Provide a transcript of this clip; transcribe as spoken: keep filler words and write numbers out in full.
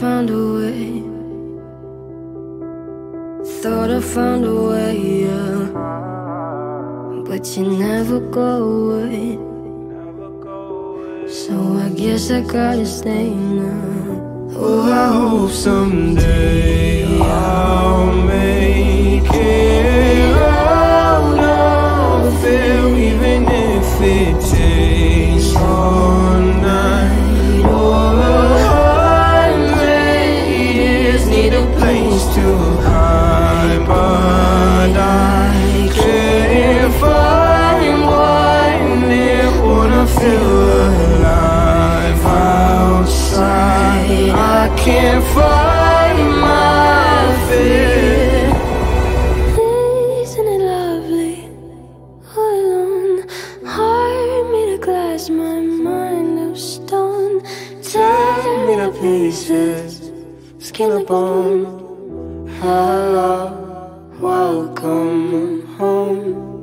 found a way. Thought I found a way, yeah. But you never go away. So I guess I gotta stay now. Oh, I hope someday I'll make it out of here, even if it takes all night or a hundred years. Need a place to hide, but I can't find one that wanna feel alive outside. I can't find my fear. Isn't it lovely? All alone, heart made of glass, my mind of stone. Tear me to pieces, skin and bone. Hello, welcome home.